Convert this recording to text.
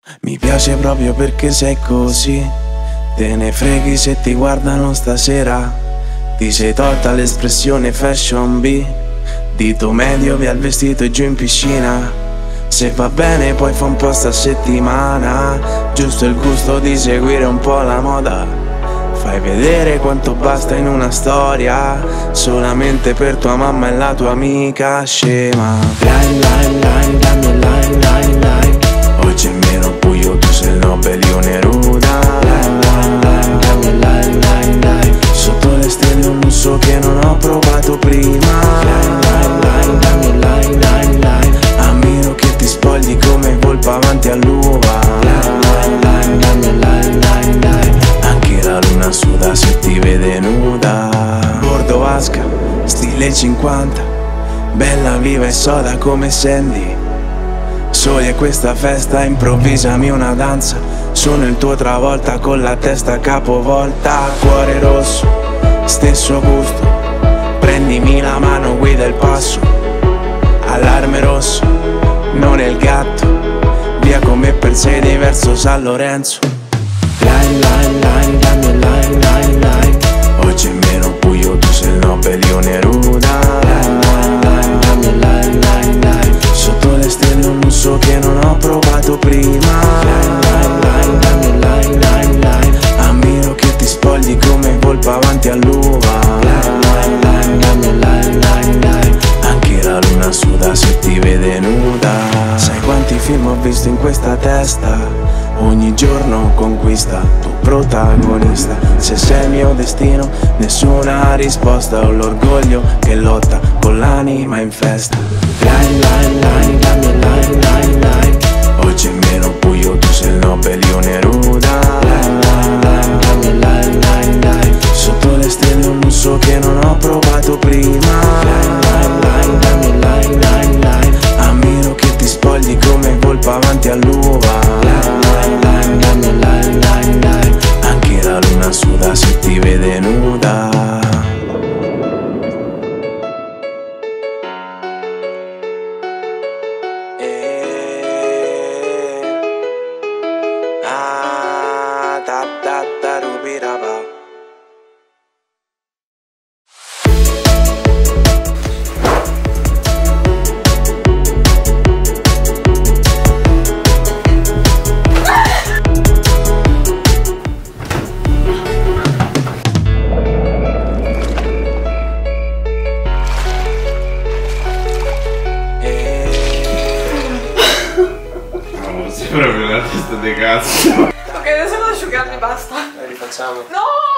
Mi piace proprio perché sei così. Te ne freghi se ti guardano stasera. Ti sei tolta l'espressione fashion B. Dito medio via il vestito e giù in piscina. Se va bene poi fa un po' sta settimana. Giusto il gusto di seguire un po' la moda. Fai vedere quanto basta in una storia solamente per tua mamma e la tua amica scema. Line, line, line, dammi line, line, line. Oggi è meno buio, tu sei il Nobel, io Neruda. Line, line, line, dammi line, line, line. Sotto le stelle un lusso che non ho provato prima. Line, line, line, dammi line, line, line. Ammiro che ti spogli come volpa avanti all'uva. Line, line, line, dammi line, line, line. Anche la luna suda se ti vede nuda. Bordo vasca, stile 50. Bella, viva e soda come Sandy. Soli e questa festa, improvvisami una danza. Sono il tuo travolta con la testa capovolta. Cuore rosso, stesso gusto. Prendimi la mano, guida il passo. Allarme rosso, non è il gatto. Via con me per sei verso San Lorenzo. Line, line, line, dammi line, line, line. Oggi è meno buio, tu sei il Nobel, io Neruda. Line, line, line, dammi line, line, line. Sotto le stelle un lusso che non ho provato prima. Line, line, line, dammi line, line, line. Ammiro che ti spogli come volpa avanti all'uva. Line, line, line, dammi line, line, line. Anche la luna suda se ti vede nuda. Sai quanti film ho visto in questa testa? Ogni giorno conquista, tu protagonista. Se sei il mio destino, nessuna risposta. Ho l'orgoglio che lotta con l'anima in festa. Line, line, line, dammi line, line, line. Oggi è meno buio, tu sei il Nobel, io Neruda. Line, line, line, dammi line, line, line. Sotto le stelle un lusso che non ho provato prima. Line, line, line, dammi line, line, line. Ammiro che ti spogli come volpa avanti all'uva. Line, line, line, dammi line, line, line. Anche la luna suda se ti vede nuda. Da da da rubiraba. Sei proprio una testa di cazzo. Ok, adesso devo asciugarmi, basta. Rifacciamo. No!